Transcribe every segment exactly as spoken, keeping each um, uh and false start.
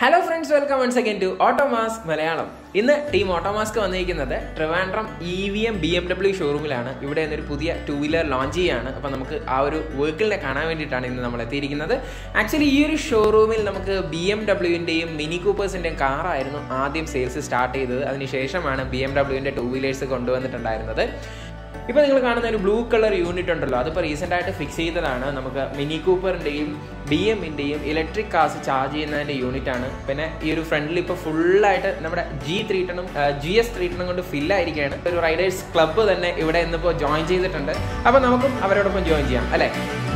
Hello friends, welcome once again to Automask Malayalam. In the team Automask vannirikkunnathu Trivandrum E V M B M W showroomilana. Ivide ennoru pudhiya two wheeler launch cheyana. Appo namukku aa oru vehicle ne kaanan vendittana innu nammal ethirikkunnathu. Actually ee oru showroomil namukku B M W indeyum Mini Coopers indeyum car aayirunnu aadyam sales start cheythathu. Adinu sheshamana B M W inde two wheelers konduvannittundayirunathu. Now, you see a blue color unit. That's why recently fix it. Mini Cooper and B M electric cars charge unit. This friendly full G three ten G S three ten fill a riders club join. So, join.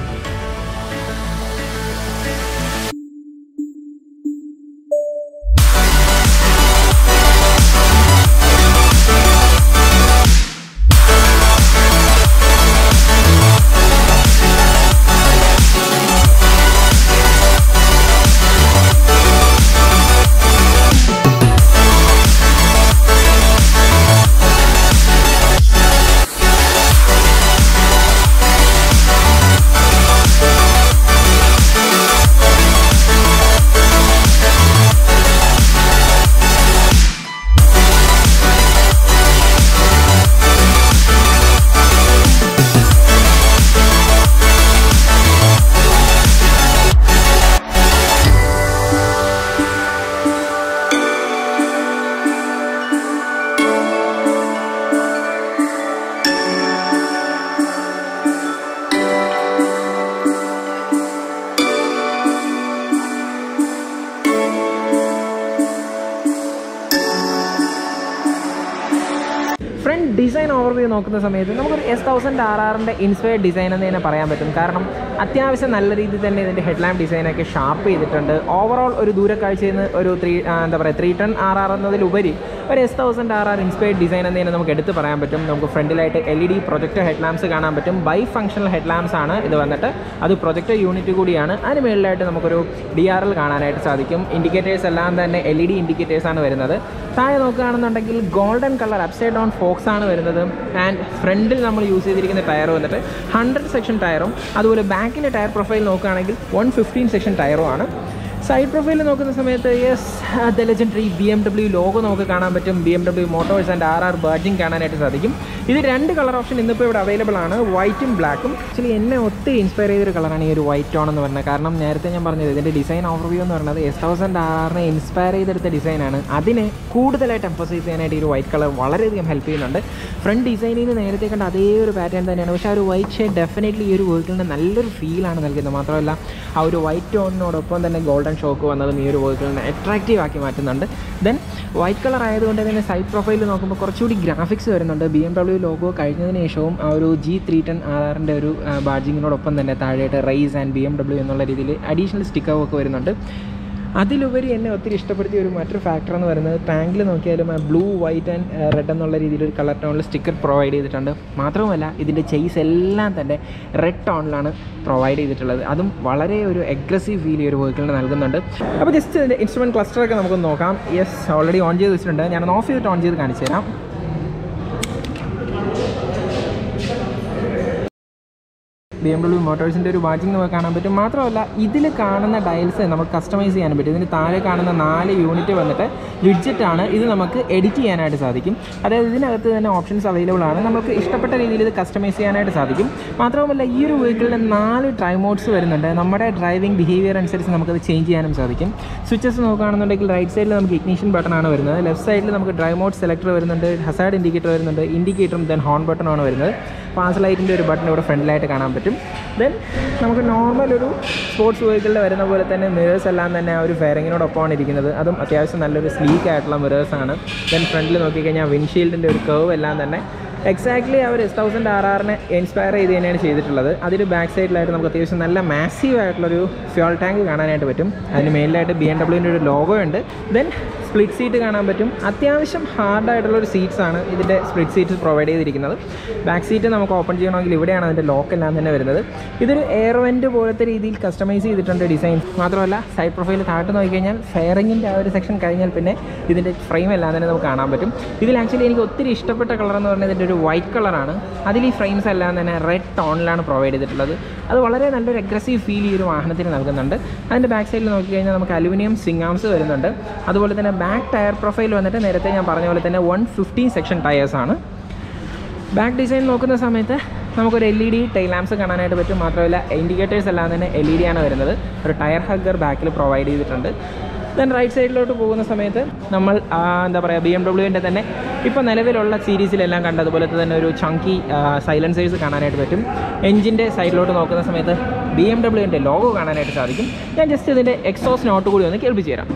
Design overview നോക്കുന്ന സമയത്ത് നമുക്ക് ഒരു S one thousand R R ന്റെ inspired design എന്ന് തന്നെ പറയാൻ പറ്റും. കാരണം അത്യാവശ്യം നല്ല രീതിയിൽ തന്നെ ഇതിന്റെ ഹെഡ്ലാമ്പ് ഡിസൈൻ ഒക്കെ ഷാർപ്പ് ചെയ്തിട്ടുണ്ട്. ഓവറോൾ ഒരു ദൂരക്കാഴ്ചയിൽ നിന്ന് ഒരു ത്രീ എന്താ പറയുക three ten R R എന്നതിലുപരി ഒരു S one thousand R R inspired design എന്ന് തന്നെ നമുക്ക് എടുത്ത് പറയാൻ പറ്റും. നമുക്ക് ഫ്രണ്ടിലായിട്ട് L E D projector headlamps കാണാൻ പറ്റും. ബൈ ഫങ്ഷണൽ ഹെഡ്ലാമ്പ്സ് ആണ് ഇത് വന്നിട്ട്. അത് പ്രൊജക്ടർ യൂണിറ്റ് കൂടിയാണ്. അതിന് മുകളിലായിട്ട് നമുക്കൊരു ഡി ആർ എൽ കാണാനായിട്ട് സാധിക്കും. ഇൻഡിക്കേറ്റേഴ്സ് എല്ലാം തന്നെ L E D ഇൻഡിക്കേറ്റേഴ്സ് ആണ് വരുന്നത്. താഴെ നോക്കുകയാണെന്നുണ്ടെങ്കിൽ golden colour upside down forks ആണ് വരുന്നത്. ആൻഡ് ഫ്രണ്ടിൽ നമ്മൾ യൂസ് ചെയ്തിരിക്കുന്ന ടയർ വന്നിട്ട് ഹൺഡ്രഡ് സെക്ഷൻ ടയറും അതുപോലെ ബാക്കിൻ്റെ ടയർ പ്രൊഫൈൽ നോക്കുകയാണെങ്കിൽ വൺ ഫിഫ്റ്റീൻ സെക്ഷൻ ടയറും ആണ്. സൈഡ് പ്രൊഫൈൽ നോക്കുന്ന സമയത്ത് yes the legendary B M W logo നമുക്ക് കാണാൻ പറ്റും. B M W motors and R R badging കാണാനായിട്ട് സാധിക്കും. ഇത് രണ്ട് കളർ ഓപ്ഷൻ ഇന്നിപ്പോൾ ഇവിടെ അവൈലബിൾ ആണ്, വൈറ്റും ബ്ലാക്കും. ആക്ച്വലി എന്നെ ഒത്തിരി ഇൻസ്പയർ ചെയ്തൊരു കളറാണ് ഈ ഒരു വൈറ്റ് ടോൺ എന്ന് പറഞ്ഞത്. കാരണം നേരത്തെ ഞാൻ പറഞ്ഞത് ഇതിൻ്റെ ഡിസൈൻ ഓവർവ്യൂ എന്ന് പറയുന്നത് എസ് തൗസൻഡ് ആറിനെ ഇൻസ്പയർ ചെയ്തെടുത്ത ഡിസൈനാണ്. അതിനെ കൂടുതലായിട്ട് എംഫസൈസ് ചെയ്യാനായിട്ട് ഈ ഒരു വൈറ്റ് കളർ വളരെയധികം ഹെൽപ്പ് ചെയ്യുന്നുണ്ട്. ഫ്രണ്ട് ഡിസൈനിൽ നിന്ന് നേരത്തെ കണ്ട അതേ ഒരു പാറ്റേൺ തന്നെയാണ്, പക്ഷേ ആ ഒരു വൈറ്റ് ഷെയ്ഡ് ഡെഫിനറ്റ്ലി ഈ ഒരു വെഹിക്കിളിന് നല്ലൊരു ഫീലാണ് നൽകുന്നത്. മാത്രമല്ല ആ ഒരു വൈറ്റ് ടോണിനോടൊപ്പം തന്നെ ഗോൾഡൻ ഷോക്ക് വന്നതും ഈ ഒരു വെഹിക്കിളിനെ അട്രാക്റ്റീവ് ആക്കി മാറ്റുന്നുണ്ട്. ദെൻ വൈറ്റ് കളർ ആയതുകൊണ്ട് തന്നെ സൈഡ് പ്രൊഫൈലിൽ നോക്കുമ്പോൾ കുറച്ചുകൂടി ഗ്രാഫിക്സ് വരുന്നുണ്ട്. ബി എം ഡബ്ല്യു ലോഗോ കഴിഞ്ഞതിന് ശേഷവും ആ ഒരു ജി ത്രീ ടെൻ ആർ ആറിൻ്റെ ഒരു ബാഡ്ജിങ്ങിനോടൊപ്പം തന്നെ താഴെയായിട്ട് rise and B M W എന്നുള്ള രീതിയിൽ അഡീഷണൽ സ്റ്റിക്കർ ഒക്കെ വരുന്നുണ്ട്. അതിലുപരി എന്നെ ഒത്തിരി ഇഷ്ടപ്പെടുത്തിയ ഒരു മറ്റൊരു ഫാക്ടർ എന്ന് പറയുന്നത് ടാങ്കിൽ നോക്കിയാലും ബ്ലൂ വൈറ്റ് ആൻഡ് റെഡ് എന്നുള്ള രീതിയിൽ ഒരു കളർ ടോണിൽ സ്റ്റിക്കർ പ്രൊവൈഡ് ചെയ്തിട്ടുണ്ട്. മാത്രവുമല്ല ഇതിൻ്റെ ചെയ്സ് എല്ലാം തന്നെ റെഡ് ടോണിലാണ് പ്രൊവൈഡ് ചെയ്തിട്ടുള്ളത്. അതും വളരെ ഒരു അഗ്രസീവ് ഫീൽ ഈ ഒരു വെഹിക്കിളിന് നൽകുന്നുണ്ട്. അപ്പോൾ ജസ്റ്റ് ഇതിൻ്റെ ഇൻസ്ട്രുമെൻറ്റ് ക്ലസ്റ്ററൊക്കെ നമുക്ക് നോക്കാം. യെസ്, ഓൾറെഡി ഓൺ ചെയ്ത് വെച്ചിട്ടുണ്ട്. ഞാനൊന്ന് ഓഫ് ചെയ്തിട്ട് ഓൺ ചെയ്ത് കാണിച്ചു തരാം. ബി എം ഡബ്ല്യു മോട്ടോഴ്സിൻ്റെ ഒരു ബാഡ്ജിങ് നമുക്ക് കാണാൻ പറ്റും. മാത്രമല്ല ഇതിൽ കാണുന്ന ഡയൽസ് നമുക്ക് കസ്റ്റമൈസ് ചെയ്യാൻ പറ്റും. ഇതിന് താഴെ കാണുന്ന നാല് യൂണിറ്റ് വന്നിട്ട് വിഡ്ജറ്റാണ്. ഇത് നമുക്ക് എഡിറ്റ് ചെയ്യാനായിട്ട് സാധിക്കും. അതായത് ഇതിനകത്ത് തന്നെ ഓപ്ഷൻസ് അവൈലബിൾ ആണ്. നമുക്ക് ഇഷ്ടപ്പെട്ട രീതിയിൽ ഇത് കസ്റ്റമൈസ് ചെയ്യാനായിട്ട് സാധിക്കും. മാത്രമല്ല ഈ ഒരു വെഹിക്കിളിന് നാല് ഡ്രൈവ് മോഡ്സ് വരുന്നുണ്ട്. നമ്മുടെ ഡ്രൈവിംഗ് ബിഹേവിയർ അനുസരിച്ച് നമുക്കത് ചേഞ്ച് ചെയ്യാനും സാധിക്കും. സ്വിച്ചസ് നോക്കുകയാണെന്നുണ്ടെങ്കിൽ റൈറ്റ് സൈഡിൽ നമുക്ക് ഇഗ്നിഷൻ ബട്ടണാണ് വരുന്നത്. ലെഫ്റ്റ് സൈഡിൽ നമുക്ക് ഡ്രൈവ് മോഡ് സെലക്ടർ വരുന്നുണ്ട്, ഹസാർഡ് ഇൻഡിക്കേറ്റർ വരുന്നുണ്ട്, ഇൻഡിക്കേറ്ററും ദെൻ ഹോൺ ബട്ടണാണ് വരുന്നത്. പാസ് ലൈറ്റിൻ്റെ ഒരു ബട്ടൺ ഇവിടെ ഫ്രണ്ടിലായിട്ട് കാണാൻ പറ്റും. ദെൻ നമുക്ക് നോർമൽ ഒരു സ്പോർട്സ് വെഹിക്കിളിൽ വരുന്ന പോലെ തന്നെ മിറേഴ്സ് എല്ലാം തന്നെ ആ ഒരു ഫെയറിങ്ങിനോടൊപ്പമാണ് ഇരിക്കുന്നത്. അതും അത്യാവശ്യം നല്ലൊരു സ്ലീക്ക് ആയിട്ടുള്ള മിറേഴ്സാണ്. ദെൻ ഫ്രണ്ടിൽ നോക്കിക്കഴിഞ്ഞാൽ വിൻഷീൽഡിൻ്റെ ഒരു കർവ് എല്ലാം തന്നെ എക്സാക്ട്ലി അവർ എസ് തൗസൻഡ് ആർ ആറിനെ ഇൻസ്പയർ ചെയ്ത് തന്നെയാണ് ചെയ്തിട്ടുള്ളത്. അതിൽ ബാക്ക് സൈഡിലായിട്ട് നമുക്ക് അത്യാവശ്യം നല്ല മാസീവ് ആയിട്ടുള്ളൊരു ഫ്യൂൾ ടാങ്ക് കാണാനായിട്ട് പറ്റും. അതിന് മെയിനായിട്ട് ബി എം ഡബ്ല്യുവിൻ്റെ ഒരു ലോഗോ ഉണ്ട്. ദെൻ സ്പ്ലിറ്റ് സീറ്റ് കാണാൻ പറ്റും. അത്യാവശ്യം ഹാർഡായിട്ടുള്ളൊരു സീറ്റ്സാണ് ഇതിൻ്റെ സ്പ്ലിറ്റ് സീറ്റ് പ്രൊവൈഡ് ചെയ്തിരിക്കുന്നത്. ബാക്ക് സീറ്റ് നമുക്ക് ഓപ്പൺ ചെയ്യണമെങ്കിൽ ഇവിടെയാണ് അതിൻ്റെ ലോക്കെല്ലാം തന്നെ വരുന്നത്. ഇതൊരു എയർ വെൻറ്റ് പോലത്തെ രീതിയിൽ കസ്റ്റമൈസ് ചെയ്തിട്ടുണ്ട് ഡിസൈൻ. മാത്രമല്ല സൈഡ് പ്രൊഫൈൽ താഴ്ത്ത് നോക്കിക്കഴിഞ്ഞാൽ ഫെയറിങ്ങിൻ്റെ ആ ഒരു സെക്ഷൻ കഴിഞ്ഞാൽ പിന്നെ ഇതിൻ്റെ ഫ്രെയിം എല്ലാം തന്നെ നമുക്ക് കാണാൻ പറ്റും. ഇതിൽ ആക്ച്വലി എനിക്ക് ഒത്തിരി ഇഷ്ടപ്പെട്ട കളർ എന്ന് പറഞ്ഞാൽ ഇതിൻ്റെ ഒരു വൈറ്റ് കളറാണ്. അതിൽ ഈ ഫ്രെയിംസ് എല്ലാം തന്നെ റെഡ് ടോണിലാണ് പ്രൊവൈഡ് ചെയ്തിട്ടുള്ളത്. അത് വളരെ നല്ലൊരു അഗ്രസീവ് ഫീൽ ഈ ഒരു വാഹനത്തിന് നൽകുന്നുണ്ട്. അതിൻ്റെ ബാക്ക് സൈഡിൽ നോക്കിക്കഴിഞ്ഞാൽ നമുക്ക് അലുമിനിയം സ്വിംഗ് ആംസ് വരുന്നുണ്ട്. അതുപോലെ തന്നെ ബാക്ക് ടയർ പ്രൊഫൈൽ വന്നിട്ട് നേരത്തെ ഞാൻ പറഞ്ഞ പോലെ തന്നെ വൺ ഫിഫ്റ്റീൻ സെക്ഷൻ ടയേഴ്സാണ്. ബാക്ക് ഡിസൈൻ നോക്കുന്ന സമയത്ത് നമുക്കൊരു L E D tail lamps കാണാനായിട്ട് പറ്റും. മാത്രമല്ല ഇൻഡിക്കേറ്റേഴ്സ് എല്ലാം തന്നെ എൽ ഇ ഡി ആണ് വരുന്നത്. ഒരു ടയർ ഹഗ്ഗർ ബാക്കിൽ പ്രൊവൈഡ് ചെയ്തിട്ടുണ്ട്. ദെൻ റൈറ്റ് സൈഡിലോട്ട് പോകുന്ന സമയത്ത് നമ്മൾ എന്താ പറയുക ബി എം ഡബ്ല്യുവിൻ്റെ തന്നെ ഇപ്പോൾ നിലവിലുള്ള സീരീസിലെല്ലാം കണ്ടതുപോലെ തന്നെ ഒരു ചങ്കി സൈലൻസേഴ്സ് കാണാനായിട്ട് പറ്റും. എഞ്ചിൻ്റെ സൈഡിലോട്ട് നോക്കുന്ന സമയത്ത് ബി എം ഡബ്ല്യുവിൻ്റെ ലോഗോ കാണാനായിട്ട് സാധിക്കും. ഞാൻ ജസ്റ്റ് ഇതിൻ്റെ എക്സോസ് നോട്ട് കൂടി ഒന്ന് കേൾപ്പിച്ച് തരാം.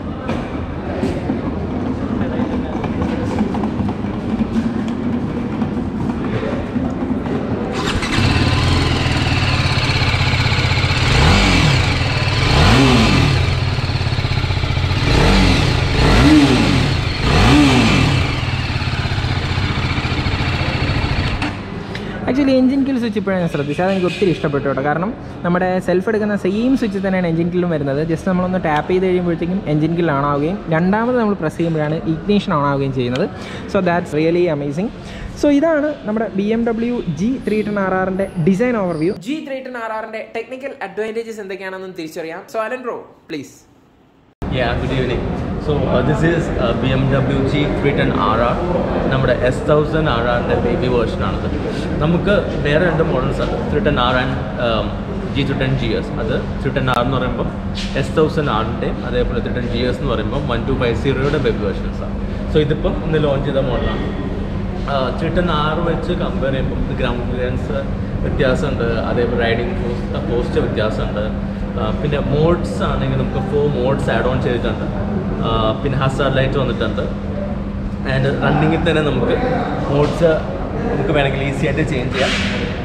ആക്ച്വലി എഞ്ചിൻ കിൽ സ്വിച്ച് ഇപ്പോഴാണ് ഞാൻ ശ്രദ്ധിച്ചത്. അതെനിക്ക് ഒത്തിരി ഇഷ്ടപ്പെട്ടു കേട്ടോ. കാരണം നമ്മുടെ സെൽഫ് എടുക്കുന്ന സെയിം സ്വിച്ച് തന്നെയാണ് എഞ്ചിൻ കില്ലും വരുന്നത്. ജസ്റ്റ് നമ്മളൊന്ന് ടാപ്പ് ചെയ്ത് കഴിയുമ്പോഴത്തേക്കും എഞ്ചിൻ കിൽ ഓൺ ആവുകയും രണ്ടാമത് നമ്മൾ പ്രസ് ചെയ്യുമ്പോഴാണ് ഇഗ്നീഷൻ ഓൺ ആവുകയും ചെയ്യുന്നത്. So that's really amazing. So ഇതാണ് നമ്മുടെ B M W G three ten R ആറിൻ്റെ design overview. G three ten R ആറിൻ്റെ ടെക്നിക്കൽ അഡ്വാൻറ്റേജസ് എന്തൊക്കെയാണെന്ന് തിരിച്ചറിയാം. So Alan bro please. Yeah, good evening. So uh, this is uh, B M W G three ten R R. നമ്മുടെ S thousand R ആറിൻ്റെ baby വേർഷനാണത്. നമുക്ക് വേറെ രണ്ട് models ആണ്, three ten R and G three ten G S. അത് three ten R എന്ന് പറയുമ്പം എസ് തൗസൻഡ് ആറിൻ്റെയും അതേപോലെ ത്രീ ടെൻ ജി എസ് എന്ന് പറയുമ്പോൾ വൺ ടു ഫൈവ് സീറോയുടെ ബേബി വേർഷൻസാണ്. സോ ഇതിപ്പം ഇന്ന് ലോഞ്ച് ചെയ്ത മോഡലാണ്. ത്രീ ടെൻ ആർ വെച്ച് കമ്പയർ ചെയ്യുമ്പോൾ ഗ്രൗണ്ട് ക്ലിയറൻസ് വ്യത്യാസമുണ്ട്, അതേപോലെ റൈഡിങ് പോസ്റ്റ് പോസ്റ്റ് വ്യത്യാസമുണ്ട്. പിന്നെ മോഡ്സ് ആണെങ്കിൽ നമുക്ക് ഫോർ മോഡ്സ് ആഡ് ഓൺ ചെയ്തിട്ടുണ്ട്. പിന്നെ ഹസാർഡ് ലൈറ്റ് വന്നിട്ടുണ്ട്. ആൻഡ് റണ്ണിങ്ങിൽ തന്നെ നമുക്ക് മോഡ്സ് നമുക്ക് വേണമെങ്കിൽ ഈസി ആയിട്ട് ചേഞ്ച് ചെയ്യാം.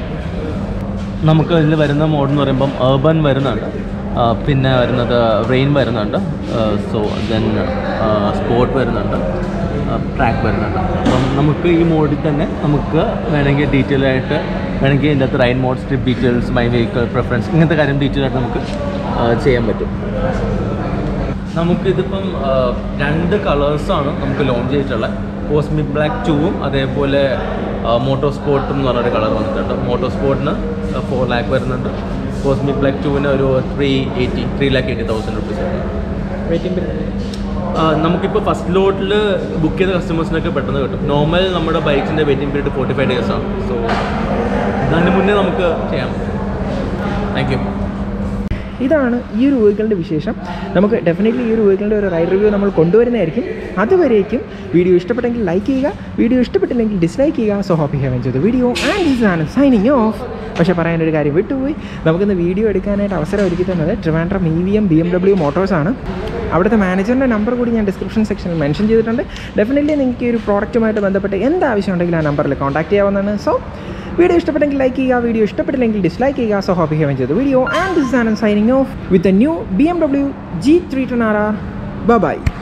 നമുക്ക് ഇതിൽ വരുന്ന മോഡ് എന്ന് പറയുമ്പം ഏർബൻ വരുന്നുണ്ട്, പിന്നെ വരുന്നത് റെയിൻ വരുന്നുണ്ട്, സോ ദെൻ സ്പോർട്ട് വരുന്നുണ്ട്, ട്രാക്ക് വരുന്നുണ്ട്. അപ്പം നമുക്ക് ഈ മോഡിൽ തന്നെ നമുക്ക് വേണമെങ്കിൽ ഡീറ്റെയിൽ ആയിട്ട് വേണമെങ്കിൽ ഇതിൻ്റെ അകത്ത് rain mode, strip details, my vehicle preference, ഇങ്ങനത്തെ കാര്യം ഡീറ്റെയിൽ ആയിട്ട് നമുക്ക് ചെയ്യാൻ പറ്റും. നമുക്കിതിപ്പം രണ്ട് കളേഴ്സാണ് നമുക്ക് ലോഞ്ച് ചെയ്തിട്ടുള്ളത്. കോസ്മിക് ബ്ലാക്ക് ടൂവും അതേപോലെ മോട്ടോ സ്പോർട്ടും എന്ന് പറഞ്ഞൊരു കളർ വന്നിട്ടുണ്ട്. മോട്ടോ സ്പോർട്ടിന് ഫോർ ലാക്ക് വരുന്നുണ്ട്, കോസ്മിക് ബ്ലാക്ക് ടൂവിന് ഒരു three eighty three lakh eighty thousand rupees വരുന്നുണ്ട്. വെയിറ്റിംഗ് പീരീഡ് നമുക്കിപ്പോൾ ഫസ്റ്റ് ലോട്ടിൽ ബുക്ക് ചെയ്ത കസ്റ്റമേഴ്സിനൊക്കെ പെട്ടെന്ന് കിട്ടും. നോർമൽ നമ്മുടെ ബൈക്സിൻ്റെ waiting period forty five days ആണ്. സോ അതിന് മുന്നേ നമുക്ക് ചെയ്യാം. Thank you. ഇതാണ് ഈ ഒരു വെഹിക്കിളിൻ്റെ വിശേഷം. നമുക്ക് ഡെഫിനറ്റ്ലി ഈ ഒരു വെഹിക്കിളിൻ്റെ ഒരു റൈഡ് റിവ്യൂ നമ്മൾ കൊണ്ടുവരുന്നതായിരിക്കും. അതുവരേക്കും വീഡിയോ ഇഷ്ടപ്പെട്ടെങ്കിൽ ലൈക്ക് ചെയ്യുക, വീഡിയോ ഇഷ്ടപ്പെട്ടില്ലെങ്കിൽ ഡിസ്ലൈക്ക് ചെയ്യുക. So hope you have enjoyed the video and this ആണ് സൈനിങ് ഓഫ്. പക്ഷേ പറയാനൊരു കാര്യം വിട്ടുപോയി, നമുക്കിന്ന് വീഡിയോ എടുക്കാനായിട്ട് അവസരം ഒരുക്കി തന്നത് Trivandrum E V M B M W മോട്ടോഴ്സാണ്. അവിടുത്തെ മാനേജറിൻ്റെ നമ്പർ കൂടി ഞാൻ ഡിസ്ക്രിപ്ഷൻ സെക്ഷനിൽ മെൻഷൻ ചെയ്തിട്ടുണ്ട്. ഡെഫിനറ്റ്ലി നിങ്ങൾക്ക് ഈ ഒരു പ്രോഡക്റ്റുമായിട്ട് ബന്ധപ്പെട്ട് എന്താവശ്യം ഉണ്ടെങ്കിലും ആ നമ്പറിൽ കോൺടാക്ട് ചെയ്യാവുന്നതാണ്. സോ വീഡിയോ ഇഷ്ടപ്പെട്ടെങ്കിൽ ലൈക്ക് ചെയ്യുക, വീഡിയോ ഇഷ്ടപ്പെട്ടില്ലെങ്കിൽ ഡിസ്ലൈക്ക് ചെയ്യുക. So hope you have enjoyed the video and this ആണ് signing off with a new B M W G three ten R R. Bye by.